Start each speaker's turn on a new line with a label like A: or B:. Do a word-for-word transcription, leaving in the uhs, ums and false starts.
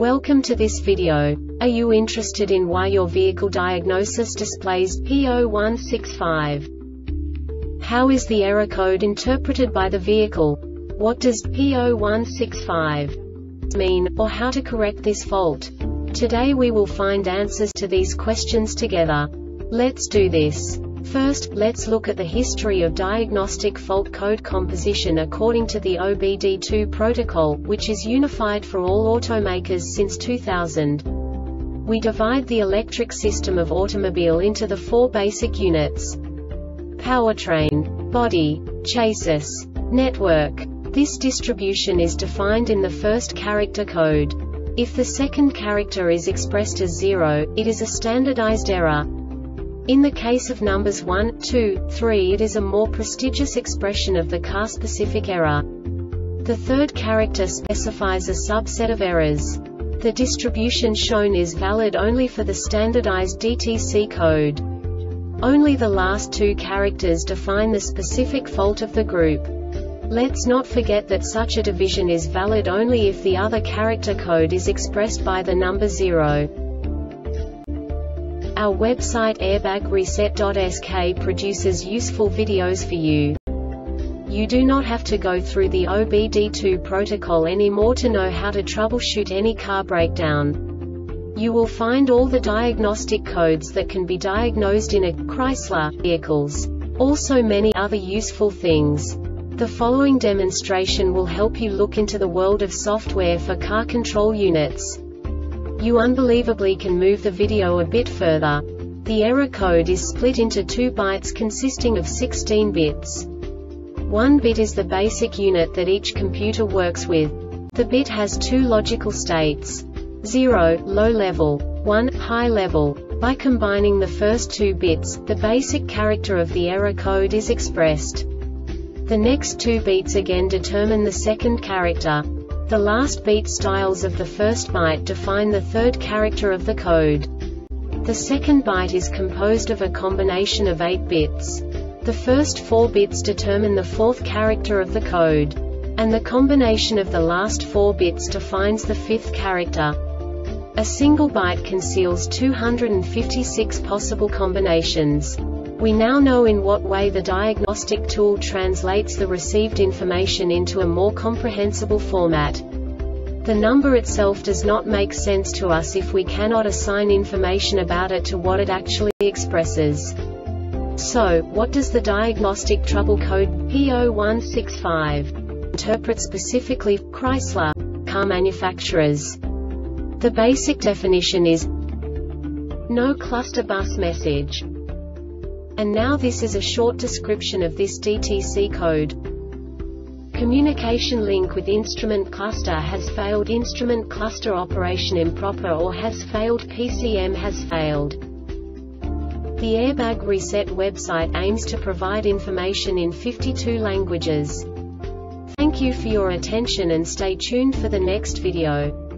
A: Welcome to this video. Are you interested in why your vehicle diagnosis displays P zero one six five? How is the error code interpreted by the vehicle? What does P zero one six five mean, or how to correct this fault? Today we will find answers to these questions together. Let's do this. First, let's look at the history of diagnostic fault code composition according to the O B D two protocol, which is unified for all automakers since two thousand. We divide the electric system of automobile into the four basic units: powertrain, body, chassis, network. This distribution is defined in the first character code. If the second character is expressed as zero, it is a standardized error. In the case of numbers one, two, three, it is a more prestigious expression of the car-specific error. The third character specifies a subset of errors. The distribution shown is valid only for the standardized D T C code. Only the last two characters define the specific fault of the group. Let's not forget that such a division is valid only if the other character code is expressed by the number zero. Our website airbag reset dot S K produces useful videos for you. You do not have to go through the O B D two protocol anymore to know how to troubleshoot any car breakdown. You will find all the diagnostic codes that can be diagnosed in a Chrysler vehicles. Also many other useful things. The following demonstration will help you look into the world of software for car control units. You unbelievably can move the video a bit further. The error code is split into two bytes consisting of sixteen bits. One bit is the basic unit that each computer works with. The bit has two logical states: zero, low level, one, high level. By combining the first two bits, the basic character of the error code is expressed. The next two beats again determine the second character. The last beat styles of the first byte define the third character of the code. The second byte is composed of a combination of eight bits. The first four bits determine the fourth character of the code. And the combination of the last four bits defines the fifth character. A single byte conceals two hundred fifty-six possible combinations. We now know in what way the diagnostic tool translates the received information into a more comprehensible format. The number itself does not make sense to us if we cannot assign information about it to what it actually expresses. So, what does the diagnostic trouble code P zero one six five interpret specifically for Chrysler car manufacturers? The basic definition is no cluster bus message. And now this is a short description of this D T C code. Communication link with instrument cluster has failed. Instrument cluster operation improper or has failed. P C M has failed. The Airbag Reset website aims to provide information in fifty-two languages. Thank you for your attention and stay tuned for the next video.